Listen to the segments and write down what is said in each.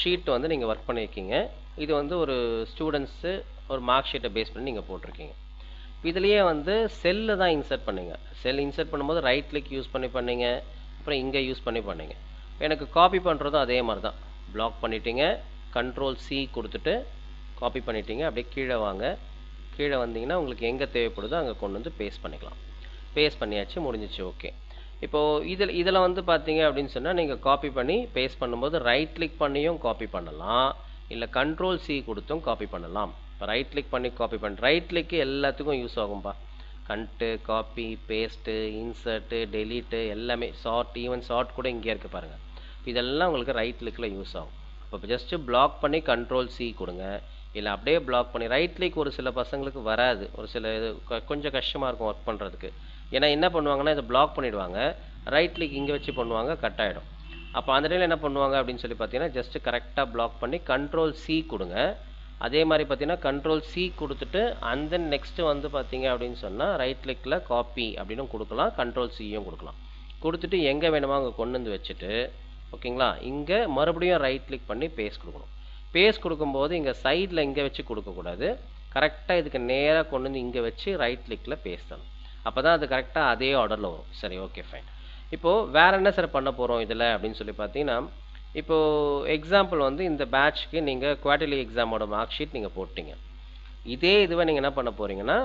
Sheet வந்து நீங்கள் work பண்ணியிருக்கீங்க. இது வந்து ஒரு ஸ்டூடெண்ட்ஸு ஒரு மார்க் ஷீட்டை பேஸ் பண்ணி நீங்கள் போட்டிருக்கீங்க. இதுலேயே வந்து செல்லு தான் இன்சர்ட் பண்ணீங்க. செல் இன்சர்ட் பண்ணும்போது ரைட் கிளிக் யூஸ் பண்ணி பண்ணீங்க, அப்புறம் இங்கே யூஸ் பண்ணி பண்ணீங்க. எனக்கு காப்பி பண்ணுறதும் அதே மாதிரி தான். பிளாக் பண்ணிட்டீங்க, Ctrl+C கொடுத்துட்டு காப்பி பண்ணிட்டீங்க. அப்படியே கீழே வாங்க. கீழே வந்தீங்கன்னா உங்களுக்கு எங்கே தேவைப்படுதோ அங்கே கொண்டு வந்து பேஸ்ட் பண்ணிக்கலாம். பேஸ்ட் பண்ணியாச்சு, முடிஞ்சிச்சு. ஓகே. இப்போது இதில் வந்து பார்த்தீங்க அப்படின்னு சொன்னால் நீங்கள் காப்பி பண்ணி பேஸ்ட் பண்ணும்போது ரைட் கிளிக் பண்ணியும் காப்பி பண்ணலாம், இல்லை Ctrl+C கொடுத்தும் காப்பி பண்ணலாம். இப்போ ரைட் கிளிக் பண்ணி காப்பி ரைட் கிளிக்கு எல்லாத்துக்கும் யூஸ் ஆகும்பா. Cut, copy, paste, insert, delete எல்லாமே, ஷார்ட், ஈவன் ஷார்ட் கூட இங்கே இருக்குது பாருங்கள். இதெல்லாம் உங்களுக்கு ரைட் கிளிக்கில் யூஸ் ஆகும். இப்போ ஜஸ்ட்டு பிளாக் பண்ணி Ctrl+C கொடுங்க, இல்லை அப்படியே பிளாக் பண்ணி ரைட் கிளிக் ஒரு சில பசங்களுக்கு வராது, ஒரு சில இது கொஞ்சம் கஷ்டமாக இருக்கும் ஒர்க் பண்ணுறதுக்கு. ஏன்னா என்ன பண்ணுவாங்கன்னா இதை பிளாக் பண்ணிவிடுவாங்க, ரைட் கிளிக் இங்கே வச்சு பண்ணுவாங்க, கட் ஆகிடும். அப்போ அந்த டைமில் என்ன பண்ணுவாங்க அப்படின்னு சொல்லி பார்த்தீங்கன்னா ஜஸ்ட்டு கரெக்டாக பிளாக் பண்ணி Ctrl+C கொடுங்க. அதே மாதிரி பார்த்தீங்கன்னா Ctrl+C கொடுத்துட்டு அண்ட் தென் நெக்ஸ்ட்டு வந்து பார்த்தீங்க அப்படின்னு சொன்னால் ரைட் கிளிக்கில் காப்பி அப்படின்னு கொடுக்கலாம், Ctrl+Cயும் கொடுக்கலாம். கொடுத்துட்டு எங்கே வேணுமோ அங்கே கொண்டு வந்து வச்சுட்டு, ஓகேங்களா, இங்கே மறுபடியும் ரைட் கிளிக் பண்ணி பேஸ்ட் கொடுக்கணும். பேஸ்ட் கொடுக்கும்போது இங்கே சைடில் இங்கே வச்சு கொடுக்கக்கூடாது, கரெக்டாக இதுக்கு நேராக கொண்டு வந்து இங்கே வச்சு ரைட் கிளிக்கில் பேஸ்ட் தரணும். அப்போ தான் அது கரெக்டாக அதே ஆர்டரில் வரும். சரி, ஓகே, ஃபைன். இப்போது வேறு என்ன சார் பண்ண போகிறோம் இதில் அப்படின்னு சொல்லி பார்த்தீங்கன்னா, இப்போது எக்ஸாம்பிள் வந்து இந்த பேட்ச்க்கு நீங்கள் குவார்ட்டர்லி எக்ஸாமோட மார்க் ஷீட் நீங்கள் போட்டிங்க. இதே இதுவை நீங்கள் என்ன பண்ண போகிறீங்கன்னா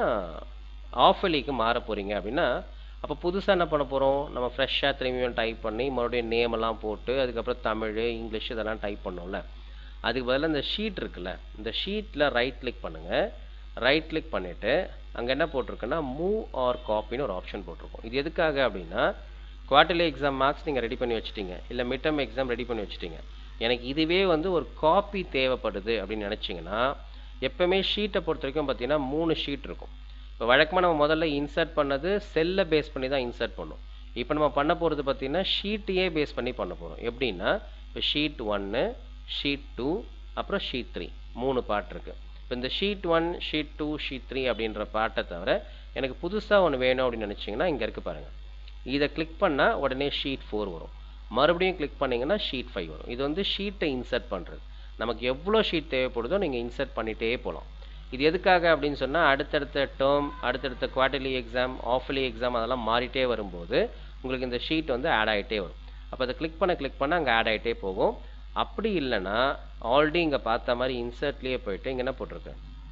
ஆஃபலிக்கு மாற போகிறீங்க அப்படின்னா, அப்போ புதுசாக என்ன பண்ண போகிறோம், நம்ம ஃப்ரெஷ்ஷாக திரும்பியும் டைப் பண்ணி மறுபடியும் நேமெல்லாம் போட்டு அதுக்கப்புறம் தமிழ், இங்கிலீஷ் இதெல்லாம் டைப் பண்ணோம்ல. அதுக்கு பதிலாக இந்த ஷீட் இருக்குல்ல, இந்த ஷீட்டில் ரைட் கிளிக் பண்ணுங்கள். ரைட் கிளிக் பண்ணிவிட்டு அங்கே என்ன போட்டிருக்குன்னா மூவ் ஆர் காப்பின்னு ஒரு ஆப்ஷன் போட்டிருக்கோம். இது எதுக்காக அப்படின்னா, குவார்ட்டர்லி எக்ஸாம் மார்க்ஸ் நீங்கள் ரெடி பண்ணி வச்சுட்டீங்க, இல்லை மிட் டர்ம் எக்ஸாம் ரெடி பண்ணி வச்சுட்டீங்க, எனக்கு இதுவே வந்து ஒரு காப்பி தேவைப்படுது அப்படின்னு நினச்சிங்கன்னா, எப்போவுமே ஷீட்டை பொறுத்த வரைக்கும் பார்த்தீங்கன்னா 3 ஷீட் இருக்கும். இப்போ வழக்கமாக நம்ம முதல்ல இன்சர்ட் பண்ணது செல்லை பேஸ் பண்ணி தான் இன்சர்ட் பண்ணோம். இப்போ நம்ம பண்ண போகிறது பார்த்தீங்கன்னா ஷீட்டையே பேஸ் பண்ணி பண்ண போகிறோம். எப்படின்னா இப்போ ஷீட் 1, ஷீட் 2, அப்புறம் ஷீட் 3 3 பார்ட் இருக்குது. இப்போ இந்த ஷீட் 1, ஷீட் 2, ஷீட் 3 அப்படின்ற பார்ட்டை தவிர எனக்கு புதுசாக ஒன்று வேணும் அப்படின்னு நினச்சிங்கன்னா இங்கே இருக்குது பாருங்கள். இதை கிளிக் பண்ணால் உடனே ஷீட் 4 வரும், மறுபடியும் கிளிக் பண்ணிங்கன்னா ஷீட் 5 வரும். இது வந்து ஷீட்டை இன்சர்ட் பண்ணுறது. நமக்கு எவ்வளோ ஷீட் தேவைப்படுதோ நீங்கள் இன்சர்ட் பண்ணிகிட்டே போகலாம். இது எதுக்காக அப்படின்னு சொன்னால் அடுத்தடுத்த டேர்ம், அடுத்தடுத்த குவார்ட்டர்லி எக்ஸாம், ஆஃபலி எக்ஸாம் அதெல்லாம் மாறிட்டே வரும்போது உங்களுக்கு இந்த ஷீட் வந்து ஆட் ஆகிட்டே வரும். அப்போ அதை கிளிக் பண்ண அங்கே ஆட் ஆகிட்டே போகும். அப்படி இல்லைன்னா ஆல்ரெடி இங்கே பார்த்த மாதிரி இன்சர்ட்லேயே போயிட்டு இங்கே என்ன போட்டிருக்கு,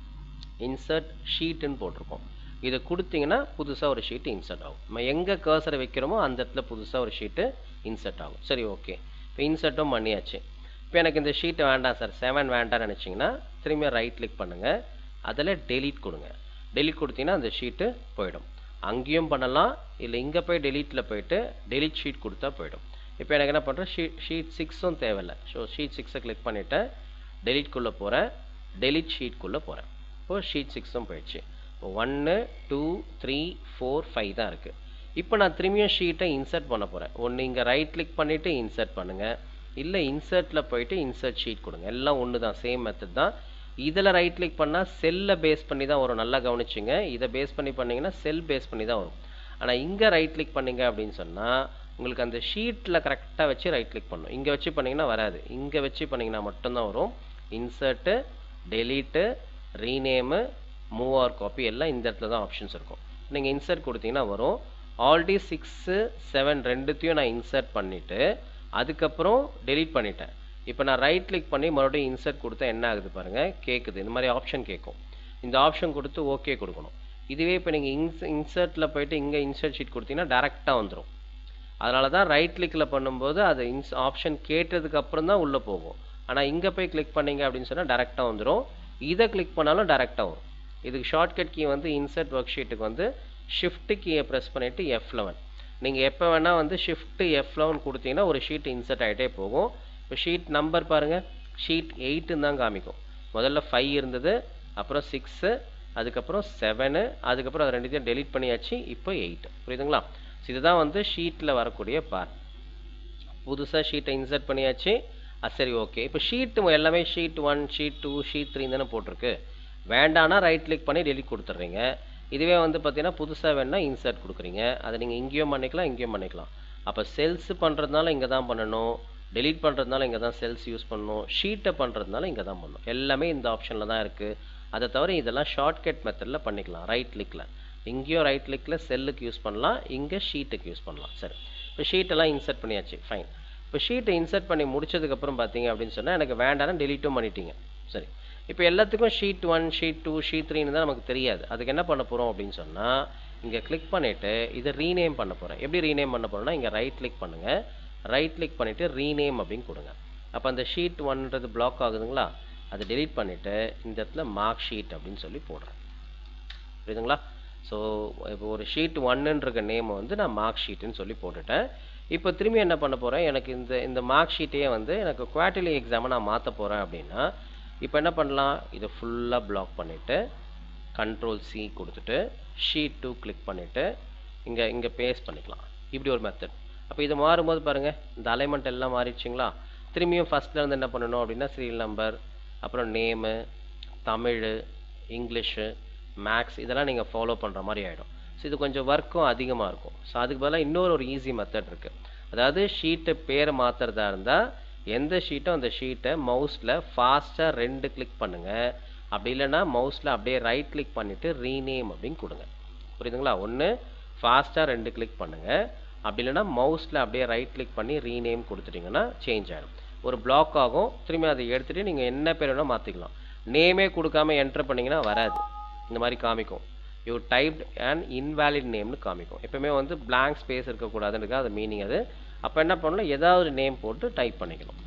இன்சர்ட் ஷீட்டுன்னு போட்டிருக்கோம். இதை கொடுத்தீங்கன்னா புதுசாக ஒரு ஷீட்டு இன்சர்ட் ஆகும். நம்ம எங்கே கர்சரை வைக்கிறோமோ அந்த இடத்துல புதுசாக ஒரு ஷீட்டு இன்சர்ட் ஆகும். சரி, ஓகே. இப்போ இன்சர்ட்டும் பண்ணியாச்சு. இப்போ எனக்கு இந்த ஷீட்டை வேண்டாம் சார், 7 வேண்டாம்னு நினச்சிங்கன்னா திரும்பியும் ரைட் கிளிக் பண்ணுங்கள், அதில் டெலீட் கொடுங்க. டெலீட் கொடுத்தீங்கன்னா அந்த ஷீட்டு போயிடும். அங்கேயும் பண்ணலாம், இல்லை இங்கே போய் டெலீட்டில் போயிட்டு டெலீட் ஷீட் கொடுத்தா போயிடும். இப்போ எனக்கு என்ன பண்ணுறேன், ஷீட் 6ம் தேவையில்லை. ஸோ ஷீட் 6ஐ கிளிக் பண்ணிவிட்டேன், டெலீட்குள்ளே போகிறேன், டெலீட் ஷீட்குள்ளே போகிறேன். இப்போது ஷீட் 6ம் போயிடுச்சு. இப்போ 1, 2, 3, 4, 5 தான் இருக்குது. இப்போ நான் திரும்பியும் ஷீட்டை இன்சர்ட் பண்ண போகிறேன். ஒன்று இங்கே ரைட் கிளிக் பண்ணிவிட்டு இன்சர்ட் பண்ணுங்கள், இல்லை இன்சர்ட்டில் போயிட்டு இன்சர்ட் ஷீட் கொடுங்க. எல்லாம் ஒன்று தான், சேம் மெத்தட் தான். இதில் ரைட் கிளிக் பண்ணால் செல்லை பேஸ் பண்ணி தான் வரும், நல்லா கவனிச்சுங்க. இதை பேஸ் பண்ணி பண்ணிங்கன்னா செல் பேஸ் பண்ணி தான் வரும். ஆனால் இங்கே ரைட் கிளிக் பண்ணிங்க அப்படின்னு சொன்னால் உங்களுக்கு அந்த ஷீட்டில் கரெக்டாக வச்சு ரைட் கிளிக் பண்ணணும். இங்கே வச்சு பண்ணிங்கன்னா வராது, இங்கே வச்சு பண்ணிங்கன்னா மட்டும்தான் வரும். Insert, delete, rename, move or copy எல்லாம் இந்த இடத்துல தான் ஆப்ஷன்ஸ் இருக்கும். நீங்கள் இன்சர்ட் கொடுத்தீங்கன்னா வரும். ஆல்ரெடி 6, 7 ரெண்டுத்தையும் நான் இன்சர்ட் பண்ணிவிட்டு அதுக்கப்புறம் டெலீட் பண்ணிட்டேன். இப்போ நான் ரைட் கிளிக் பண்ணி மறுபடியும் இன்சர்ட் கொடுத்தா என்ன ஆகுது பாருங்கள், கேட்குது. இந்த மாதிரி ஆப்ஷன் கேட்கும். இந்த ஆப்ஷன் கொடுத்து ஓகே கொடுக்கணும். இதுவே இப்போ நீங்கள் இன்சர்ட்டில் போயிட்டு இங்கே இன்சர்ட் ஷீட் கொடுத்தீங்கன்னா டேரெக்டாக வந்துடும். அதனால தான் ரைட் கிளிக்கில் பண்ணும்போது அது ஆப்ஷன் கேட்டதுக்கு அப்புறம் தான் உள்ளே போகும். ஆனால் இங்கே போய் கிளிக் பண்ணிங்க அப்படின்னு சொன்னால் டேரெக்டாக வந்துடும். இதை கிளிக் பண்ணாலும் டேரெக்டாக வரும். இதுக்கு ஷார்ட்கட் கீ வந்து இன்சர்ட் ஒர்க் ஷீட்டுக்கு வந்து ஷிஃப்ட் கீயை ப்ரெஸ் பண்ணிவிட்டு F11. நீங்கள் எப்போ வேணால் வந்து ஷிஃப்ட் F11 கொடுத்தீங்கன்னா ஒரு ஷீட் இன்சர்ட் ஆகிட்டே போகும். இப்போ ஷீட் நம்பர் பாருங்கள், ஷீட் 8ன்னு தான் காமிக்கும். முதல்ல 5 இருந்தது, அப்புறம் 6, அதுக்கப்புறம் 7, அதுக்கப்புறம் அது ரெண்டுத்தையும் டெலீட் பண்ணியாச்சு. இப்போ 8. புரியுதுங்களா? இதுதான் வந்து ஷீட்டில் வரக்கூடிய பார்ட். புதுசாக ஷீட்டை இன்சர்ட் பண்ணியாச்சு. சரி, ஓகே. இப்போ ஷீட்டு எல்லாமே ஷீட் 1, ஷீட் 2, ஷீட் 3 தானே போட்டிருக்கு. வேண்டானா ரைட் கிளிக் பண்ணி டெலீட் கொடுத்துட்றீங்க. இதுவே வந்து பார்த்தீங்கன்னா புதுசாக வேணால் இன்சர்ட் கொடுக்குறீங்க. அதை நீங்கள் இங்கேயும் பண்ணிக்கலாம், இங்கேயும் பண்ணிக்கலாம். அப்போ செல்ஸ் பண்ணுறதுனால இங்கே தான் பண்ணணும், டெலீட் பண்ணுறதுனால இங்கே தான் செல்ஸ் யூஸ் பண்ணணும், ஷீட்டை பண்ணுறதுனால இங்கே தான் பண்ணணும். எல்லாமே இந்த ஆப்ஷனில் தான் இருக்குது. அதை தவிர இதெல்லாம் ஷார்ட்கட் மெத்தடில் பண்ணிக்கலாம். ரைட் கிளிக்கில் இங்கேயும் ரைட் கிளிக்கில் செல்லுக்கு யூஸ் பண்ணலாம், இங்கே ஷீட்டுக்கு யூஸ் பண்ணலாம். சரி, இப்போ ஷீட்டெல்லாம் இன்சர்ட் பண்ணியாச்சு, ஃபைன். இப்போ ஷீட்டை இன்சர்ட் பண்ணி முடிச்சதுக்கப்புறம் பார்த்தீங்க அப்படின்னு சொன்னால் எனக்கு வேண்டாம்னா டெலீட்டும் பண்ணிட்டீங்க. சரி, இப்போ எல்லாத்துக்கும் ஷீட் 1, ஷீட் 2, ஷீட் 3ன்னு தான் நமக்கு தெரியாது. அதுக்கு என்ன பண்ண போகிறோம் அப்படின்னு சொன்னால் இங்கே கிளிக் பண்ணிவிட்டு இதை ரீநேம் பண்ண போகிறேன். எப்படி ரீநேம் பண்ண போகிறோன்னா இங்கே ரைட் கிளிக் பண்ணுங்கள், ரைட் கிளிக் பண்ணிவிட்டு ரீநேம் அப்படின்னு கொடுங்க. அப்போ அந்த ஷீட் 1ன்றது பிளாக் ஆகுதுங்களா, அதை டெலீட் பண்ணிவிட்டு இந்த இடத்துல மார்க் ஷீட் அப்படின்னு சொல்லி போடுறேன். புரியுதுங்களா? ஸோ இப்போ ஒரு ஷீட் 1ன்ற நேம் வந்து நான் மார்க் ஷீட்டுன்னு சொல்லி போட்டுட்டேன். இப்போ திரும்பி என்ன பண்ண போகிறேன், எனக்கு இந்த மார்க் ஷீட்டையே வந்து எனக்கு குவார்ட்டர்லி எக்ஸாமை நான் மாற்ற போகிறேன் அப்படின்னா இப்போ என்ன பண்ணலாம், இதை ஃபுல்லாக பிளாக் பண்ணிவிட்டு Ctrl+C கொடுத்துட்டு ஷீட் 2 கிளிக் பண்ணிவிட்டு இங்கே பேஸ்ட் பண்ணிக்கலாம். இப்படி ஒரு மெத்தட். அப்போ இது மாறும்போது பாருங்கள் இந்த அலைன்மெண்ட் எல்லாம் மாறிடுச்சிங்களா. திரும்பியும் ஃபஸ்ட்லேருந்து என்ன பண்ணணும் அப்படின்னா சீரியல் நம்பர், அப்புறம் நேமு, தமிழ், இங்கிலீஷு, மேக்ஸ் இதெல்லாம் நீங்கள் ஃபாலோ பண்ணுற மாதிரி ஆகிடும். ஸோ இது கொஞ்சம் ஒர்க்கும் அதிகமாக இருக்கும். ஸோ அதுக்கு பதிலாக இன்னொரு ஈஸி மெத்தட் இருக்குது. அதாவது ஷீட்டு பேரை மாற்றுறதா இருந்தால் எந்த ஷீட்டோ அந்த ஷீட்டை மவுஸில் ஃபாஸ்ட்டாக 2 கிளிக் பண்ணுங்கள். அப்படி இல்லைன்னா மவுஸில் அப்படியே ரைட் கிளிக் பண்ணிவிட்டு ரீநேம் அப்படின்னு கொடுங்க. புரியுதுங்களா? ஒன்று ஃபாஸ்ட்டாக 2 கிளிக் பண்ணுங்கள், அப்படி இல்லைன்னா மவுஸில் அப்படியே ரைட் கிளிக் பண்ணி ரீநேம் கொடுத்துட்டிங்கன்னா சேஞ்ச் ஆகிடும். ஒரு பிளாக் ஆகும். திரும்பி அதை எடுத்துகிட்டு நீங்கள் என்ன பேர் வேணால் மாற்றிக்கலாம். நேமே கொடுக்காமல் என்டர் பண்ணிங்கன்னா வராது, இந்த மாதிரி காமிக்கும். யூ டைப்ட் அண்ட் இன்வேலிட் நேம்னு காமிக்கும். எப்பவுமே வந்து பிளாங்க் ஸ்பேஸ் இருக்கக்கூடாதுன்னு அது மீனிங் அது. அப்போ என்ன பண்ணணும், ஏதாவது நேம் போட்டு டைப் பண்ணிக்கணும்.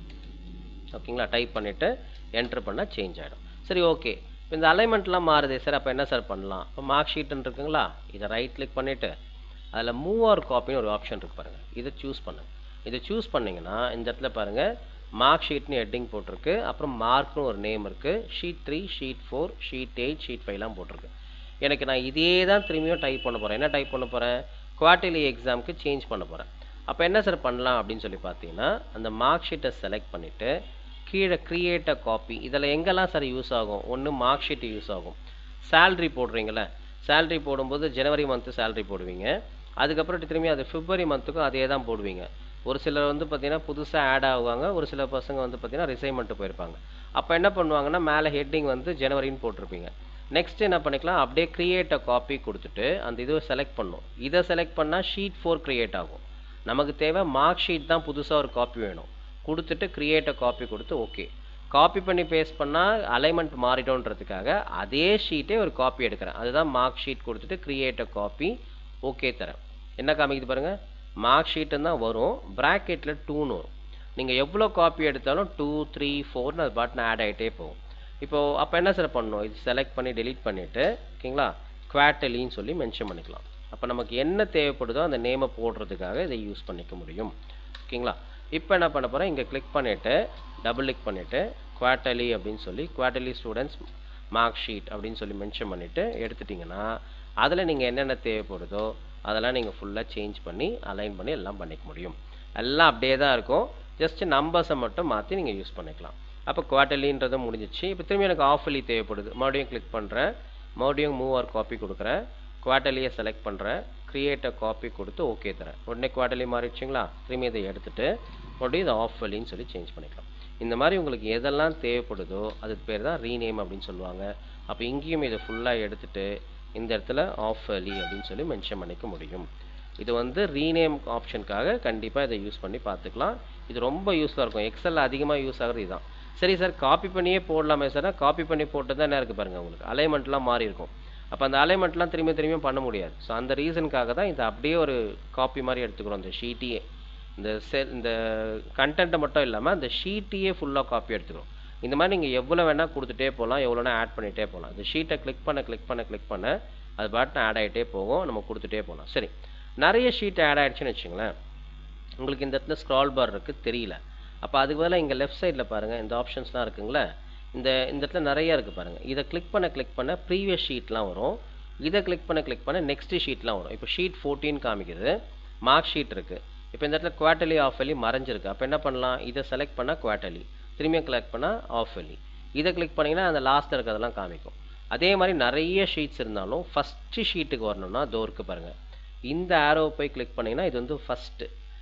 ஓகேங்களா? டைப் பண்ணிவிட்டு என்ட்ரு பண்ணால் சேஞ்ச் ஆகிடும். சரி, ஓகே. இப்போ இந்த அலைன்மெண்ட்லாம் மாறுதே சார், அப்போ என்ன சார் பண்ணலாம்? இப்போ மார்க் ஷீட்டுன்னு இருக்குங்களா, இதை ரைட் கிளிக் பண்ணிவிட்டு அதில் மூவ் ஆர் காப்பின்னு ஒரு ஆப்ஷன் இருக்குது பாருங்கள், இதை சூஸ் பண்ணுங்கள். இதை சூஸ் பண்ணிங்கன்னா இந்த இடத்துல பாருங்கள் மார்க் ஷீட்னு ஹெட்டிங் போட்டிருக்கு, அப்புறம் மார்க்னு ஒரு நேம் இருக்குது, ஷீட் 3, ஷீட் 4, ஷீட் 8, ஷீட் 5லாம் போட்டிருக்கு. எனக்கு நான் இதே தான் திரும்பியும் டைப் பண்ண போகிறேன். என்ன டைப் பண்ண போகிறேன், குவார்ட்டர்லி எக்ஸாமுக்கு சேஞ்ச் பண்ண போகிறேன். அப்போ என்ன சார் பண்ணலாம் அப்படின்னு சொல்லி பார்த்தீங்கன்னா அந்த மார்க் ஷீட்டை செலக்ட் பண்ணிவிட்டு கீழே கிரியேட் அ காப்பி. இதில் எங்கெல்லாம் சார் யூஸ் ஆகும், ஒன்று மார்க் ஷீட்டு யூஸ் ஆகும். சேல்ரி போடுறீங்களே, சேல்ரி போடும்போது ஜனவரி மந்த்து சேல்ரி போடுவீங்க, அதுக்கப்புறம் திரும்பி அது பிப்ரவரி மந்த்துக்கும் அதே தான் போடுவீங்க. ஒரு சிலர் வந்து பார்த்தீங்கன்னா புதுசாக ஆட் ஆகுவாங்க, ஒரு சில பசங்க வந்து பார்த்தீங்கன்னா ரிசைன்மெண்ட்டு போயிருப்பாங்க. அப்போ என்ன பண்ணுவாங்கன்னா மேலே ஹெட்டிங் வந்து ஜனவரின்னு போட்டிருப்பீங்க. நெக்ஸ்ட் என்ன பண்ணிக்கலாம், அப்படியே கிரியேட் அ காப்பி கொடுத்துட்டு அந்த இதுவை செலக்ட் பண்ணணும். இதை செலக்ட் பண்ணால் ஷீட் 4 கிரியேட் ஆகும். நமக்கு தேவை மார்க் ஷீட் தான், புதுசாக ஒரு காப்பி வேணும். கொடுத்துட்டு கிரியேட் அ காப்பி கொடுத்து ஓகே. காப்பி பண்ணி பேஸ்ட் பண்ணால் அலைன்மெண்ட் மாறிட்டோன்றதுக்காக அதே ஷீட்டே ஒரு காப்பி எடுக்கிறேன். அதுதான் மார்க் ஷீட் கொடுத்துட்டு கிரியேட் அ காப்பி ஓகே தரேன். என்ன காமிக்குது பாருங்கள், மார்க் ஷீட்டுன்னு தான் வரும், ப்ராக்கெட்டில் 2ன்னு வரும். நீங்கள் எவ்வளோ காப்பி எடுத்தாலும் 2, 3, 4ன்னு அது பாட்டுன்னு ஆட் ஆகிட்டே போகும். இப்போது அப்போ என்ன சார் பண்ணணும், இது செலக்ட் பண்ணி டெலீட் பண்ணிவிட்டு ஓகேங்களா குவார்ட்டர்லின்னு சொல்லி மென்ஷன் பண்ணிக்கலாம். அப்போ நமக்கு என்ன தேவைப்படுதோ அந்த நேமை போடுறதுக்காக இதை யூஸ் பண்ணிக்க முடியும். ஓகேங்களா? இப்போ என்ன பண்ண போகிறேன், இங்கே கிளிக் பண்ணிவிட்டு டபுள் கிளிக் பண்ணிவிட்டு குவார்ட்டர்லி அப்படின்னு சொல்லி குவார்ட்டர்லி ஸ்டூடெண்ட்ஸ் மார்க் ஷீட் அப்படின்னு சொல்லி மென்ஷன் பண்ணிவிட்டு எடுத்துட்டிங்கன்னா அதில் நீங்கள் என்னென்ன தேவைப்படுதோ அதெல்லாம் நீங்கள் ஃபுல்லாக சேஞ்ச் பண்ணி அலைன் பண்ணி எல்லாம் பண்ணிக்க முடியும். எல்லாம் அப்படியே தான் இருக்கும், ஜஸ்ட் நம்பர்ஸை மட்டும் மாற்றி நீங்கள் யூஸ் பண்ணிக்கலாம். அப்போ குவார்ட்டர்லின்றதும் முடிஞ்சிச்சு. இப்போ திரும்பி எனக்கு ஆஃபர்லி தேவைப்படுது, மறுபடியும் கிளிக் பண்ணுறேன், மறுபடியும் மூவ் ஆர் காப்பி கொடுக்குறேன், குவார்ட்டர்லியை செலக்ட் பண்ணுறேன், கிரியேட் அ காப்பி கொடுத்து ஓகே தரேன். உடனே குவார்ட்டர்லி மாறிடுச்சிங்களா. திரும்பி இதை எடுத்துகிட்டு மறுபடியும் இதை ஆஃபர்லின்னு சொல்லி சேஞ்ச் பண்ணிக்கலாம். இந்த மாதிரி உங்களுக்கு எதெல்லாம் தேவைப்படுதோ அதுக்கு பேர் தான் ரீநேம் அப்படின்னு சொல்லுவாங்க. அப்போ இங்கேயும் இதை ஃபுல்லாக எடுத்துகிட்டு இந்த இடத்துல ஆஃபர்லி அப்படின்னு சொல்லி மென்ஷன் பண்ணிக்க முடியும். இது வந்து ரீநேம் ஆப்ஷனுக்காக கண்டிப்பாக இதை யூஸ் பண்ணி பார்த்துக்கலாம். இது ரொம்ப யூஸ்ஃபுல்லாக இருக்கும். எக்ஸலில் அதிகமாக யூஸ் ஆகிறது இதுதான். சரி சார், காப்பி பண்ணியே போடலாமே சார், காப்பி பண்ணி போட்டு தான் என்ன இருக்குது பாருங்கள், உங்களுக்கு அலைன்மெண்ட்லாம் மாறி இருக்கும். அப்போ அந்த அலைன்மெண்ட்லாம் திரும்பியும் பண்ண முடியாது. ஸோ அந்த ரீசனுக்காக தான் இதை அப்படியே ஒரு காப்பி மாதிரி எடுத்துக்கிறோம். இந்த ஷீட்டையே இந்த கண்டென்ட்டை மட்டும் இல்லாமல் அந்த ஷீட்டையே ஃபுல்லாக காப்பி எடுத்துக்கிறோம். இந்த மாதிரி நீங்கள் எவ்வளோ வேணால் கொடுத்துட்டே போகலாம், எவ்வளோனா ஆட் பண்ணிகிட்டே போகலாம். இந்த ஷீட்டை கிளிக் பண்ண அது பாட்டு ஆட் ஆகிட்டே போகும், நம்ம கொடுத்துட்டே போகலாம். சரி, நிறைய ஷீட் ஆட் ஆகிடுச்சுன்னு வச்சுங்களேன், உங்களுக்கு இந்த இடத்துல ஸ்க்ரால் பார் இருக்குது தெரியல. அப்போ அதுக்கு பதிலாக இங்கே லெஃப்ட் சைடில் பாருங்கள் இந்த ஆப்ஷன்ஸ்லாம் இருக்குங்களே, இந்த இடத்துல நிறையா இருக்குது பாருங்கள். இதை கிளிக் பண்ண ப்ரீவியஸ் ஷீட்லாம் வரும், இதை கிளிக் பண்ண நெக்ஸ்ட் ஷீட்லாம் வரும். இப்போ ஷீட் 14 காமிக்குது, மார்க் ஷீட் இருக்குது. இப்போ இந்த இடத்துல குவார்ட்டர்லி ஆஃபர்லி மறைஞ்சிருக்கு. அப்போ என்ன பண்ணலாம், இதை செலக்ட் பண்ணால் குவார்ட்டர்லி, திரும்பியும் கிளிக் பண்ணால் ஆஃபர்லி, இதை கிளிக் பண்ணிங்கன்னா அந்த லாஸ்ட்டில் இருக்கிறதெல்லாம் காமிக்கும். அதே மாதிரி நிறைய ஷீட்ஸ் இருந்தாலும் ஃபஸ்ட்டு ஷீட்டுக்கு வரணும்னா தோ இருக்குது பாருங்கள், இந்த ஆரோவை போய் கிளிக் பண்ணிங்கன்னா இது வந்து ஃபஸ்ட்டு,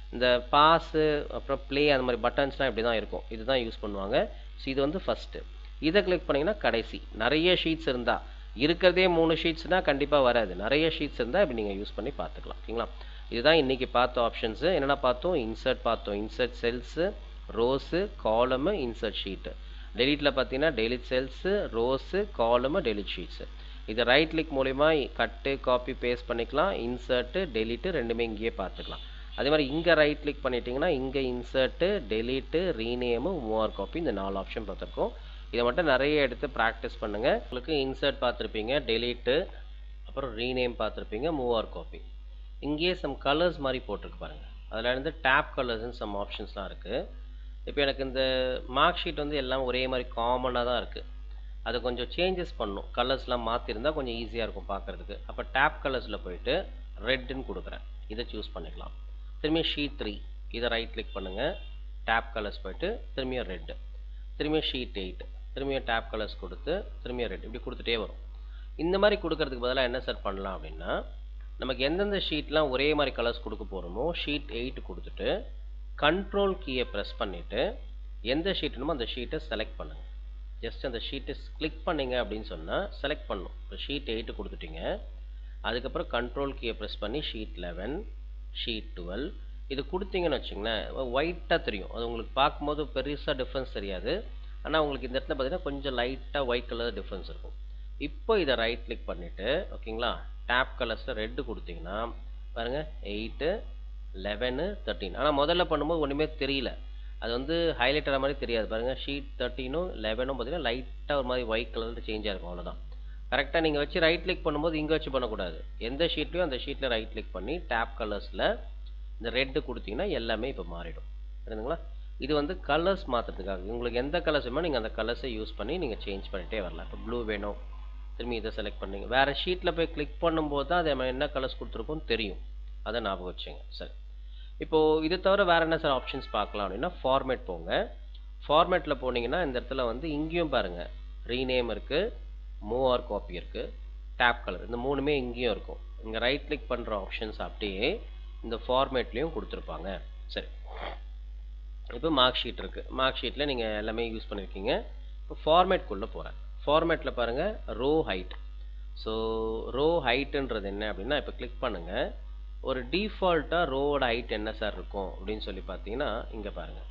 இந்த பாஸு அப்புறம் ப்ளே அந்த மாதிரி பட்டன்ஸ்லாம் இப்படி தான் இருக்கும். இதுதான் யூஸ் பண்ணுவாங்க. ஸோ இது வந்து ஃபஸ்ட்டு. இதை கிளிக் பண்ணிங்கன்னா கடைசி. நிறைய ஷீட்ஸ் இருந்தால், இருக்கிறதே 3 ஷீட்ஸ்னால் கண்டிப்பாக வராது. நிறைய ஷீட்ஸ் இருந்தால் இப்படி நீங்கள் யூஸ் பண்ணி பார்த்துக்கலாம். ஓகேங்களா? இதுதான் இன்றைக்கி பார்த்த ஆப்ஷன்ஸு. என்னென்ன பார்த்தோம்? இன்சர்ட் பார்த்தோம். Insert cells, rows, column, insert sheet. டெலிட்டில் பார்த்தீங்கன்னா delete cells, rows, column, delete sheets. இதை ரைட் கிளிக் மூலிமா கட்டு, காப்பி, பேஸ்ட் பண்ணிக்கலாம். இன்சர்ட்டு, டெலிட்டு ரெண்டுமே இங்கேயே பார்த்துக்கலாம். அதே மாதிரி இங்கே ரைட் கிளிக் பண்ணிட்டீங்கன்னா இங்கே insert, delete, rename, move copy இந்த 4 ஆப்ஷன் பார்த்துருக்கோம். இதை மட்டும் நிறைய எடுத்து ப்ராக்டிஸ் பண்ணுங்கள். உங்களுக்கு இன்சர்ட் பார்த்துருப்பீங்க, டெலிட்டு, அப்புறம் ரீநேம் பார்த்துருப்பீங்க, மூவ் காப்பி. இங்கேயே சம் கலர்ஸ் மாதிரி போட்டிருக்கு பாருங்கள். அதில் இருந்து டேப் கலர்ஸ்ன்னு சம் ஆப்ஷன்ஸ்லாம் இருக்குது. இப்போ எனக்கு இந்த மார்க் ஷீட் வந்து எல்லாம் ஒரே மாதிரி காமனாக தான் இருக்குது. அதை கொஞ்சம் சேஞ்சஸ் பண்ணணும். கலர்ஸ்லாம் மாற்றிருந்தால் கொஞ்சம் ஈஸியாக இருக்கும் பார்க்குறதுக்கு. அப்போ டேப் கலர்ஸில் போயிட்டு ரெட்டுன்னு கொடுக்குறேன். இதை சூஸ் பண்ணிக்கலாம். திரும்பி ஷீட் 3 இதை ரைட் கிளிக் பண்ணுங்கள். டேப் கலர்ஸ் போயிட்டு திரும்பியும் ரெட்டு. திரும்பியும் ஷீட் 8 திரும்பியும் டேப் கலர்ஸ் கொடுத்து திரும்பியும் ரெட். இப்படி கொடுத்துட்டே வரும். இந்த மாதிரி கொடுக்கறதுக்கு பதிலாக என்ன சார் பண்ணலாம் அப்படின்னா, நமக்கு எந்தெந்த ஷீட்லாம் ஒரே மாதிரி கலர்ஸ் கொடுக்க போகிறோமோ ஷீட் 8 கொடுத்துட்டு கண்ட்ரோல் கீயை ப்ரெஸ் பண்ணிவிட்டு எந்த ஷீட்டுமோ அந்த ஷீட்டை செலக்ட் பண்ணுங்கள். ஜஸ்ட் அந்த ஷீட்டை கிளிக் பண்ணிங்க அப்படின்னு சொன்னால் செலக்ட் பண்ணும். இப்போ ஷீட் 8 கொடுத்துட்டிங்க. அதுக்கப்புறம் கண்ட்ரோல் கீயை ப்ரெஸ் பண்ணி ஷீட் 11, ஷீட் 12 இது கொடுத்தீங்கன்னு வச்சிங்களேன், ஒயிட்டாக தெரியும். அது உங்களுக்கு பார்க்கும்போது பெருசாக டிஃப்ரென்ஸ் தெரியாது. ஆனால் உங்களுக்கு இந்த இடத்துல பார்த்தீங்கன்னா கொஞ்சம் லைட்டாக ஒயிட் கலர் டிஃப்ரென்ஸ் இருக்கும். இப்போ இதை ரைட் கிளிக் பண்ணிவிட்டு ஓகேங்களா, டேப் கலர்ஸில் ரெட்டு கொடுத்தீங்கன்னா பாருங்கள் 8, 11, 13. ஆனால் முதல்ல பண்ணும்போது ஒன்றுமே தெரியல. அது வந்து ஹைலைட்டர் மாதிரி தெரியாது பாருங்கள். ஷீட் 13ம் 11ம் பார்த்தீங்கன்னா லைட்டாக ஒரு மாதிரி ஒயிட் கலரில் சேஞ்சாக இருக்கும். அவ்வளோதான். கரெக்டாக நீங்கள் வச்சு ரைட் கிளிக் பண்ணும்போது இங்கே வச்சு பண்ணக்கூடாது. எந்த ஷீட்லையும் அந்த ஷீட்டில் ரைட் கிளிக் பண்ணி டேப் கலர்ஸில் இந்த ரெட்டு கொடுத்தீங்கன்னா எல்லாமே இப்போ மாறிடும். சரிங்களா? இது வந்து கலர்ஸ் மாற்றுறதுக்காக. உங்களுக்கு எந்த கலர்ஸ் வேணுமோ நீங்கள் அந்த கலர்ஸை யூஸ் பண்ணி நீங்கள் சேஞ்ச் பண்ணிகிட்டே வரலாம். இப்போ ப்ளூ வேணும், திரும்பி இதை செலக்ட் பண்ணிங்க. வேறு ஷீட்டில் போய் கிளிக் பண்ணும்போது தான் அது என்ன கலர்ஸ் கொடுத்துருக்கோன்னு தெரியும். அதை ஞாபகம் வச்சுங்க. சரி, இப்போது இது தவிர வேறு என்ன சார் ஆப்ஷன்ஸ் பார்க்கலாம் அப்படின்னா, ஃபார்மேட் போங்க. ஃபார்மேட்டில் போனீங்கன்னா இந்த இடத்துல வந்து இங்கேயும் பாருங்கள் ரீநேம் இருக்குது, மூவ் காப்பி இருக்குது, டேப் கலர் இந்த 3மே இங்கேயும் இருக்கும். இங்கே ரைட் கிளிக் பண்ணுற ஆப்ஷன்ஸ் அப்படியே இந்த ஃபார்மேட்லேயும் கொடுத்துருப்பாங்க. சரி, இப்போ மார்க் ஷீட் இருக்குது. மார்க் ஷீட்டில் நீங்கள் எல்லாமே யூஸ் பண்ணியிருக்கீங்க. இப்போ ஃபார்மேட்குள்ளே போகிறேன். ஃபார்மேட்டில் பாருங்கள் ரோ ஹைட். ஸோ ரோ ஹைட்டுன்றது என்ன அப்படின்னா, இப்போ கிளிக் பண்ணுங்கள். ஒரு டிஃபால்ட்டாக ரோவோட ஹைட் என்ன சார் இருக்கும் அப்படின்னு சொல்லி பார்த்தீங்கன்னா இங்கே பாருங்கள்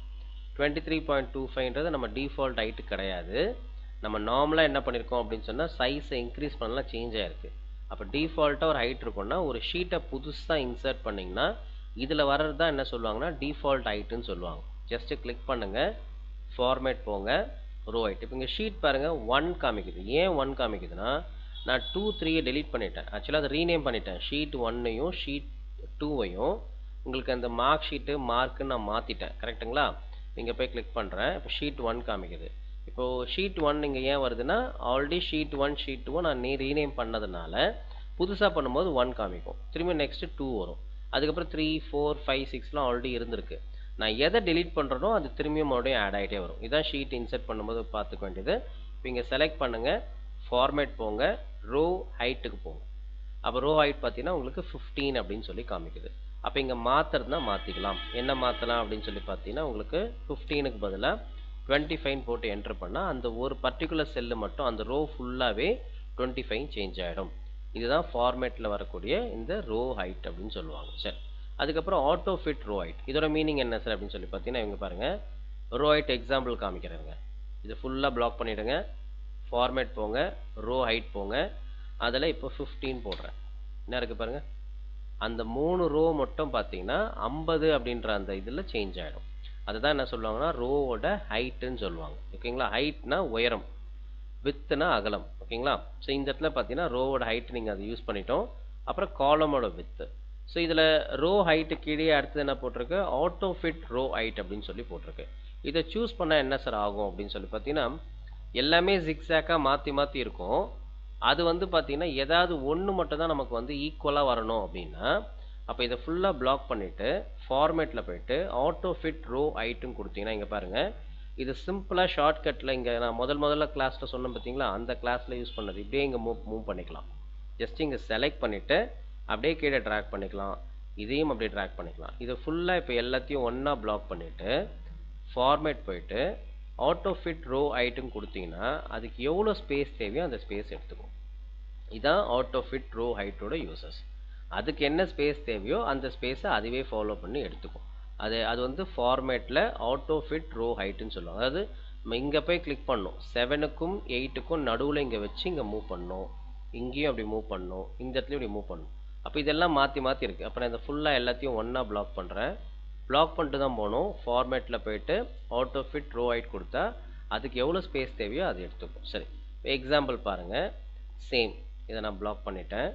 23.25ன்றது நம்ம டிஃபால்ட் ஹைட்டு கிடையாது. நம்ம நார்மலாக என்ன பண்ணியிருக்கோம் அப்படின்னு சொன்னால் சைஸை இன்க்ரீஸ் பண்ணலாம், சேஞ்ச் ஆகிருக்கு. அப்போ டிஃபால்ட்டாக ஒரு ஹைட் இருக்குன்னா ஒரு ஷீட்டை புதுசாக இன்சர்ட் பண்ணிங்கன்னா இதில் வர்றது தான் என்ன சொல்லுவாங்கன்னா டிஃபால்ட் ஹைட்டுன்னு சொல்லுவாங்க. ஜஸ்ட்டு கிளிக் பண்ணுங்கள், ஃபார்மேட் போங்க, ரோ ஹைட். இப்போ இங்கே ஷீட் பாருங்கள் 1 காமிக்குது. ஏன் 1 காமிக்குதுன்னா, நான் 2, 3 டெலீட் பண்ணிட்டேன். ஆக்சுவலாக அதை ரீநேம் பண்ணிட்டேன். ஷீட் 1ஐயும் ஷீட் 2ஐயும் உங்களுக்கு அந்த மார்க் ஷீட்டு மார்க்குன்னு நான் மாற்றிட்டேன். கரெக்டுங்களா? இங்கே போய் கிளிக் பண்ணுறேன். இப்போ ஷீட் 1 காமிக்குது. இப்போது ஷீட் 1 இங்கே ஏன் வருதுன்னா, ஆல்ரெடி ஷீட் 1 ஷீட் 2 நான் ரீநேம் பண்ணதுனால புதுசாக பண்ணும்போது 1 காமிக்கும். திரும்பி நெக்ஸ்ட்டு 2 வரும். அதுக்கப்புறம் 3, 4, 5, 6லாம் ஆல்ரெடி இருந்திருக்கு. நான் எதை டெலீட் பண்ணுறனோ அது திரும்பியும் மறுபடியும் ஆட் ஆகிட்டே வரும். இதான் ஷீட் இன்சர்ட் பண்ணும்போது பார்த்துக்க வேண்டியது. இப்போ இங்கே செலக்ட் பண்ணுங்கள், ஃபார்மேட் போங்க, ரோ ஹைட்டுக்கு போங்க. அப்போ ரோ ஹைட் பார்த்தீங்கன்னா உங்களுக்கு 15 அப்படின்னு சொல்லி காமிக்குது. அப்போ இங்கே மாற்றுறதுனா மாற்றிக்கலாம். என்ன மாற்றலாம் அப்படின்னு சொல்லி பார்த்தீங்கன்னா, உங்களுக்கு 15க்கு பதிலாக 25 போட்டு என்ட்ரு பண்ணால் அந்த ஒரு பர்டிகுலர் செல்லு மட்டும் அந்த ரோ ஃபுல்லாகவே 25 சேஞ்ச் ஆகிடும். இதுதான் ஃபார்மேட்டில் வரக்கூடிய இந்த ரோ ஹைட் அப்படின்னு சொல்லுவாங்க. சரி, அதுக்கப்புறம் ஆட்டோ ஃபிட் ரோ ஹைட். இதோட மீனிங் என்ன சார் அப்படின்னு சொல்லி பார்த்தீங்கன்னா, இவங்க பாருங்கள் ரோ ஹைட் எக்ஸாம்பிள் காமிக்கிறேங்க. இது ஃபுல்லாக பிளாக் பண்ணிவிடுங்க. ஃபார்மேட் போங்க, ரோ ஹைட் போங்க. அதில் இப்போ 15 போடுறேன். என்ன இருக்குது பாருங்கள், அந்த 3 ரோ மட்டும் பார்த்தீங்கன்னா 50 அப்படின்ற அந்த இதில் சேஞ்ச் ஆகிடும். அதுதான் என்ன சொல்லுவாங்கன்னா ரோவோட ஹைட்டுன்னு சொல்லுவாங்க. ஓகேங்களா? ஹைட்னா உயரம், வித்துனா அகலம். ஓகேங்களா? ஸோ இந்த இடத்துல பார்த்தீங்கன்னா ரோவோட ஹைட் நீங்கள் அதை யூஸ் பண்ணிட்டோம். அப்புறம் காலமோட வித்து. ஸோ இதில் ரோ ஹைட்டு கீழே அடுத்தது என்ன போட்டிருக்கு, ஆட்டோ ஃபிட் ரோ ஹைட் அப்படின்னு சொல்லி போட்டிருக்கு. இதை சூஸ் பண்ணால் என்ன சார் ஆகும் அப்படின்னு சொல்லி பார்த்தீங்கன்னா, எல்லாமே ஜிக்ஸாக்காக மாற்றி மாற்றி இருக்கும். அது வந்து பார்த்தீங்கன்னா ஏதாவது ஒன்று மட்டும் தான் நமக்கு வந்து ஈக்குவலாக வரணும் அப்படின்னா, அப்போ இதை ஃபுல்லாக பிளாக் பண்ணிவிட்டு ஃபார்மேட்டில் போய்ட்டு ஆட்டோ ஃபிட் ரோ ஹைட்டுன்னு கொடுத்தீங்கன்னா இங்கே பாருங்கள், இது சிம்பிளாக ஷார்ட்கட்டில் இங்கே நான் முதல்ல கிளாஸில் சொன்னேன் பார்த்தீங்களா, அந்த கிளாஸில் யூஸ் பண்ணது இப்படியே இங்கே மூவ் பண்ணிக்கலாம். ஜஸ்ட் இங்கே செலக்ட் பண்ணிவிட்டு அப்படியே கீழே ட்ராக் பண்ணிக்கலாம். இதையும் அப்படியே ட்ராக் பண்ணிக்கலாம். இதை ஃபுல்லாக இப்போ எல்லாத்தையும் ஒன்றா பிளாக் பண்ணிவிட்டு ஃபார்மேட் போயிட்டு ஆட்டோ ஃபிட் ரோ ஹைட்டுன்னு கொடுத்தீங்கன்னா அதுக்கு எவ்வளோ ஸ்பேஸ் தேவையோ அந்த ஸ்பேஸ் எடுத்துக்கும். இதான் ஆட்டோ ஃபிட் ரோ ஹைட்டோட யூசஸ். அதுக்கு என்ன ஸ்பேஸ் தேவையோ அந்த ஸ்பேஸை அதுவே ஃபாலோ பண்ணி எடுத்துக்கும். அது வந்து ஃபார்மேட்டில் ஆட்டோ ஃபிட் ரோ ஹைட்டுன்னு சொல்லுவாங்க. அதாவது நம்ம இங்கே போய் கிளிக் பண்ணணும், 7க்கும் 8க்கும் நடுவில் இங்கே வச்சு இங்கே மூவ் பண்ணணும், இங்கேயும் அப்படி மூவ் பண்ணணும், இந்த இடத்துலையும் இப்படி மூவ் பண்ணணும். அப்போ இதெல்லாம் மாற்றி மாற்றி இருக்குது. அப்போ நான் இந்த ஃபுல்லாக எல்லாத்தையும் ஒன்றா பிளாக் பண்ணுறேன். பிளாக் பண்ணிட்டு தான் போகணும். ஃபார்மேட்டில் போயிட்டு ஆட்டோ ஃபிட் ரோ ஹைட் கொடுத்தா அதுக்கு எவ்வளோ ஸ்பேஸ் தேவையோ அது எடுத்துக்கும். சரி, எக்ஸாம்பிள் பாருங்கள். சேம் இதை நான் பிளாக் பண்ணிட்டேன்,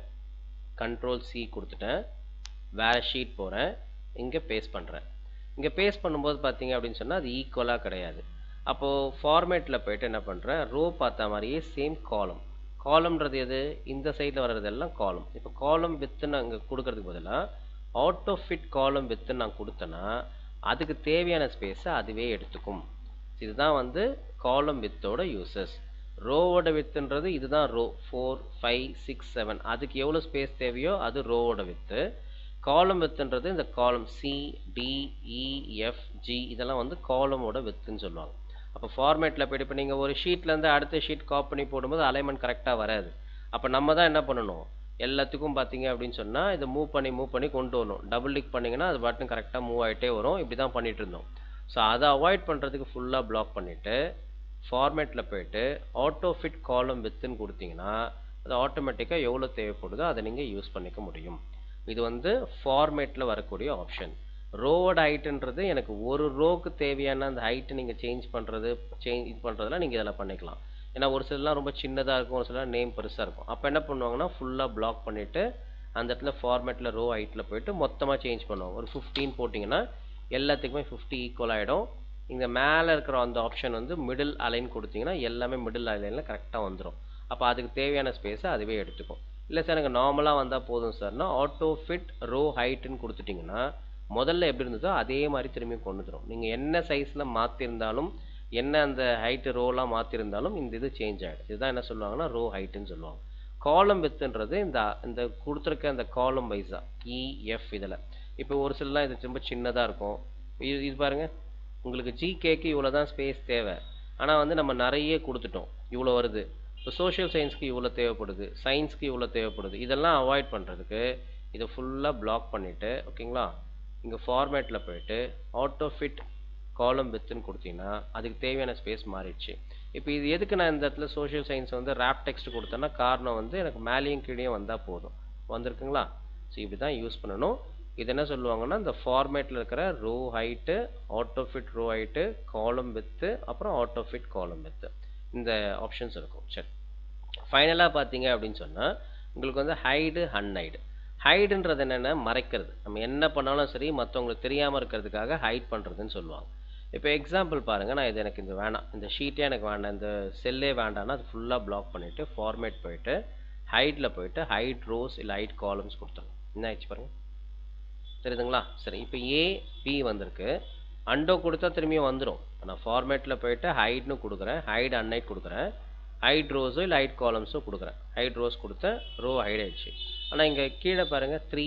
Ctrl+C கொடுத்துட்டேன், வேறு ஷீட் போகிறேன், இங்கே பேஸ்ட் பண்ணுறேன். இங்கே பேஸ்ட் பண்ணும்போது பார்த்தீங்க அப்படின்னு சொன்னால் அது ஈக்குவலாக கிடையாது. அப்போது ஃபார்மேட்டில் போய்ட்டு என்ன பண்ணுறேன், ரோ பார்த்த மாதிரியே சேம் காலம். காலம்ன்றது எது, இந்த சைடில் வர்றதெல்லாம் காலம். இப்போ காலம் வித்துன்னு அங்கே கொடுக்கறதுக்கு பதிலாக ஆட்டோ ஃபிட் காலம் வித்துன்னு நான் கொடுத்தேன்னா அதுக்கு தேவையான ஸ்பேஸை அதுவே எடுத்துக்கும். இதுதான் வந்து காலம் வித்தோட யூசஸ். ரோவோட வித்துன்றது இதுதான் ரோ 4, 5, 6, 7 அதுக்கு எவ்வளோ ஸ்பேஸ் தேவையோ அது ரோவோட வித்து. காலம் வித்துன்றது இந்த காலம் C, D, E, F, G இதெல்லாம் வந்து காலமோட வித்துன்னு சொல்லுவாங்க. அப்போ ஃபார்மேட்டில் போய்ட்டு இப்போ நீங்கள் ஒரு ஷீட்லேருந்து அடுத்த ஷீட் காப்பி பண்ணி போடும்போது அலைன்மெண்ட் கரெக்டாக வராது. அப்போ நம்ம தான் என்ன பண்ணணும், எல்லாத்துக்கும் பார்த்தீங்க அப்படின்னு சொன்னால் இதை மூவ் பண்ணி கொண்டு வரணும். டபுள் கிளிக் பண்ணிங்கன்னா அது பாட்டுன்னு கரெக்டாக மூவ் ஆகிட்டே வரும். இப்படி தான் பண்ணிகிட்டு இருந்தோம். ஸோ அதை அவாய்ட் பண்ணுறதுக்கு ஃபுல்லாக பிளாக் பண்ணிவிட்டு ஃபார்மேட்டில் போய்ட்டு ஆட்டோ ஃபிட் காலம் வித்துன்னு கொடுத்தீங்கன்னா அது ஆட்டோமேட்டிக்காக எவ்வளோ தேவைப்படுதோ அதை நீங்கள் யூஸ் பண்ணிக்க முடியும். இது வந்து ஃபார்மேட்டில் வரக்கூடிய ஆப்ஷன். ரோவோட ஹைட்டுன்றது எனக்கு ஒரு ரோக்கு தேவையான அந்த ஹைட்டு நீங்கள் சேஞ்ச் பண்ணுறதுலாம் நீங்கள் இதில் பண்ணிக்கலாம். ஏன்னா ஒரு சிலலாம் ரொம்ப சின்னதாக இருக்கும், ஒரு சில நேம் பெருசாக இருக்கும். அப்போ என்ன பண்ணுவாங்கன்னா ஃபுல்லாக பிளாக் பண்ணிவிட்டு அந்த இடத்துல ஃபார்மேட்டில் ரோ ஹைட்டில் போய்ட்டு மொத்தமாக சேஞ்ச் பண்ணுவாங்க. ஒரு 15 போட்டிங்கன்னா எல்லாத்துக்குமே 50 ஈக்குவல் ஆகிடும். இங்கே மேலே இருக்கிற அந்த ஆப்ஷன் வந்து மிடில் அலைன் கொடுத்தீங்கன்னா எல்லாமே மிடில் அலைனில் கரெக்டாக வந்துடும். அப்போ அதுக்கு தேவையான ஸ்பேஸை அதுவே எடுத்துக்கும். இல்லை சார் எனக்கு நார்மலாக வந்தால் போதும் சார்னா ஆட்டோ ஃபிட் ரோ ஹைட்டுன்னு கொடுத்துட்டிங்கன்னா முதல்ல எப்படி இருந்ததோ அதே மாதிரி திரும்பி கொண்டு வந்துடும். நீங்கள் என்ன சைஸில் மாற்றிருந்தாலும் என்ன அந்த ஹைட்டு ரோலாம் மாற்றிருந்தாலும் இந்த இது சேஞ்ச் ஆகிடும். இதுதான் என்ன சொல்லுவாங்கன்னா ரோ ஹைட்டுன்னு சொல்லுவாங்க. காலம் வித்துன்றது இந்த கொடுத்துருக்க அந்த காலம் வைஸாக EF இதில் இப்போ ஒரு சிலலாம் இது ரொம்ப சின்னதாக இருக்கும். இது பாருங்கள், உங்களுக்கு GKக்கு இவ்வளோ தான் ஸ்பேஸ் தேவை, ஆனால் வந்து நம்ம நிறைய கொடுத்துட்டோம், இவ்வளோ வருது. இப்போ சோஷியல் சயின்ஸ்க்கு இவ்வளோ தேவைப்படுது, சயின்ஸ்க்கு இவ்வளோ தேவைப்படுது. இதெல்லாம் அவாய்ட் பண்ணுறதுக்கு இதை ஃபுல்லாக பிளாக் பண்ணிவிட்டு ஓகேங்களா, இங்கே ஃபார்மேட்டில் போய்ட்டு ஆட்டோ ஃபிட் காலம் வித்துன்னு கொடுத்தீங்கன்னா அதுக்கு தேவையான ஸ்பேஸ் மாறிடுச்சு. இப்போ இது எதுக்கு நான் இந்த இடத்துல சோஷியல் சயின்ஸ் வந்து ரேப் டெக்ஸ்ட் கொடுத்தேன்னா காரணம் வந்து எனக்கு மேலேயும் கீழேயும் வந்தால் போதும். வந்திருக்குங்களா? ஸோ இப்படி தான் யூஸ் பண்ணணும். இது என்ன சொல்லுவாங்கன்னா இந்த ஃபார்மேட்டில் இருக்கிற row height, auto fit row height, column width, அப்புறம் ஆட்டோ ஃபிட் காலம் வித்து, இந்த ஆப்ஷன்ஸ் இருக்கும். சரி, ஃபைனலாக பார்த்தீங்க அப்படின்னு சொன்னால் உங்களுக்கு வந்து ஹைடு அன்ஹைடு. ஹைடுன்றது என்னென்னா மறைக்கிறது. நம்ம என்ன பண்ணாலும் சரி மற்றவங்களுக்கு தெரியாமல் இருக்கிறதுக்காக ஹைட் பண்ணுறதுன்னு சொல்லுவாங்க. இப்போ எக்ஸாம்பிள் பாருங்கள், நான் இது எனக்கு இது வேணாம், இந்த ஷீட்டே எனக்கு வேண்டாம், இந்த செல்லே வேண்டாம்னா அது ஃபுல்லாக பிளாக் பண்ணிவிட்டு ஃபார்மேட் போயிட்டு ஹைட்டில் போயிட்டு ஹைட் ரோஸ் இல்லை ஹைட் காலம்ஸ் கொடுத்துருங்க. என்ன ஆயிடுச்சு பாருங்கள், தெரியுதுங்களா? சரி, இப்போ AB வந்திருக்கு, அண்டோ கொடுத்தா திரும்பியும் வந்துடும். நான் ஃபார்மேட்டில் போயிட்டு ஹைட்னு கொடுக்குறேன், ஹைட் அன்ஹைட் கொடுக்குறேன், ஹைட் ரோஸோ இல்லை ஹைட் காலம்ஸோ கொடுக்குறேன். ஹைட் ரோஸ் கொடுத்த ரோ ஹைட் ஆயிடுச்சு. ஆனால் இங்கே கீழே பாருங்கள் 3,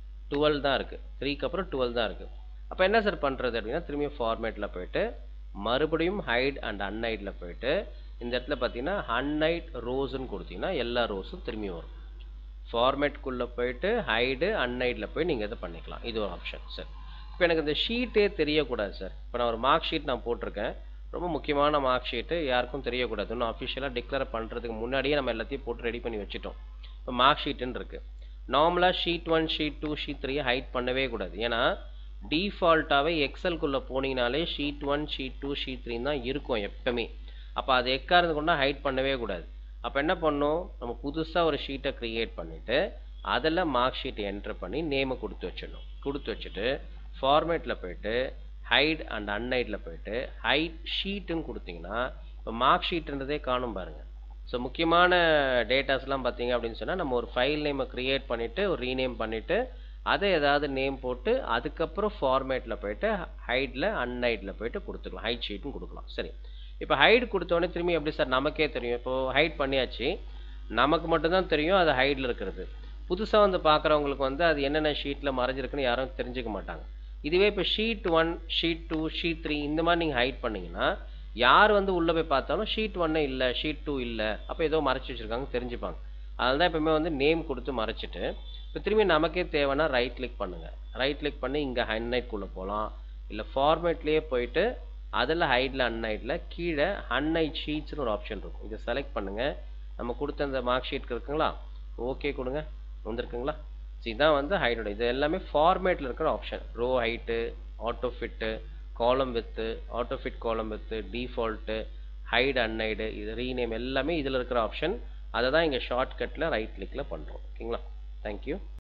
12 தான் இருக்குது, 3க்கு அப்புறம் 12 தான் இருக்குது. அப்போ என்ன சார் பண்ணுறது அப்படின்னா திரும்பியும் ஃபார்மேட்டில் போயிட்டு மறுபடியும் ஹைட் அண்ட் அன்ஹைட்டில் போயிட்டு இந்த இடத்துல பார்த்தீங்கன்னா அன்ஹைட் ரோஸ்ன்னு கொடுத்தீங்கன்னா எல்லா ரோஸும் திரும்பி வரும். ஃபார்மேட்குள்ளே போயிட்டு ஹைடு அன்ஹைட்டில் போய் நீங்கள் இதை பண்ணிக்கலாம். இது ஒரு ஆப்ஷன். சார் இப்போ எனக்கு இந்த ஷீட்டே தெரியக்கூடாது சார். இப்போ நான் ஒரு மார்க் ஷீட் நான் போட்டிருக்கேன், ரொம்ப முக்கியமான மார்க் ஷீட்டு, யாருக்கும் தெரியக்கூடாது. இன்னும் அஃபிஷியலாக டிக்ளேர் பண்ணுறதுக்கு முன்னாடியே நம்ம எல்லாத்தையும் போட்டு ரெடி பண்ணி வச்சுட்டோம். இப்போ மார்க் ஷீட்டுன்னு இருக்குது. நார்மலாக ஷீட் 1, ஷீட் 2, ஷீட் 3 ஹைட் பண்ணவே கூடாது. ஏன்னா டிஃபால்ட்டாகவே எக்ஸல்குள்ளே போனீங்கனாலே ஷீட் 1, ஷீட் 2, ஷீட் 3 தான் இருக்கும் எப்பவுமே. அப்போ அது எக்காரது கொண்டா ஹைட் பண்ணவே கூடாது. அப்போ என்ன பண்ணணும், நம்ம புதுசாக ஒரு ஷீட்டை க்ரியேட் பண்ணிவிட்டு அதில் மார்க் ஷீட் என்ட்ரு பண்ணி நேமை கொடுத்து வச்சிடணும். கொடுத்து வச்சுட்டு ஃபார்மேட்டில் போயிட்டு ஹைட் அண்ட் அன்ஹைட்டில் போயிட்டு ஹைட் ஷீட்டுன்னு கொடுத்தீங்கன்னா இப்போ மார்க் ஷீட்டுன்றதே காணும் பாருங்கள். ஸோ முக்கியமான டேட்டாஸ்லாம் பார்த்தீங்க அப்படின்னு சொன்னால் நம்ம ஒரு ஃபைல் நேமை க்ரியேட் பண்ணிவிட்டு ஒரு ரீநேம் பண்ணிவிட்டு அதை ஏதாவது நேம் போட்டு அதுக்கப்புறம் ஃபார்மேட்டில் போயிட்டு ஹைட்டில் அன்ஹைட்டில் போயிட்டு கொடுத்துக்கலாம், ஹைட் ஷீட்னு கொடுக்கலாம். சரி, இப்போ ஹைட் கொடுத்தோடனே திரும்பி எப்படி சார் நமக்கே தெரியும், இப்போது ஹைட் பண்ணியாச்சு, நமக்கு மட்டும்தான் தெரியும் அது ஹைட்டில் இருக்கிறது. புதுசாக வந்து பார்க்குறவங்களுக்கு வந்து அது என்னென்ன ஷீட்டில் மறைஞ்சிருக்குன்னு யாரும் தெரிஞ்சுக்க மாட்டாங்க. இதுவே இப்போ ஷீட் 1, ஷீட் 2, ஷீட் 3 இந்த மாதிரி நீங்கள் ஹைட் பண்ணிங்கன்னா யார் வந்து உள்ளே போய் பார்த்தாலும் ஷீட் 1 இல்லை, ஷீட் 2 இல்லை, அப்போ ஏதோ மறைச்சி வச்சுருக்காங்க தெரிஞ்சுப்பாங்க. அதனால தான் எப்பவுமே வந்து நேம் கொடுத்து மறைச்சிட்டு இப்போ திரும்பி நமக்கே தேவைன்னா ரைட் கிளிக் பண்ணுங்கள். ரைட் கிளிக் பண்ணி இங்கே ஹைட்குள்ளே போகலாம், இல்லை ஃபார்மேட்லேயே போயிட்டு அதில் ஹைடில் அன்ஹைடில் கீழே அன்ஹைட் ஷீட்ஸ்னு ஒரு ஆப்ஷன் இருக்கும். இதை செலக்ட் பண்ணுங்கள். நம்ம கொடுத்த அந்த மார்க் ஷீட் இருக்குங்களா, ஓகே கொடுங்க, வந்துருக்குங்களா. இதுதான் வந்து ஹைடோட. இது எல்லாமே ஃபார்மேட்டில் இருக்கிற option. Row height, auto fit, column width, auto fit column width, default, hide unhide, இது ரீநேம் எல்லாமே இதில் இருக்கிற ஆப்ஷன். அதை தான் இங்கே ஷார்ட்கட்டில் ரைட் கிளிக்கில் பண்ணுறோம். ஓகேங்களா. தேங்க்யூ.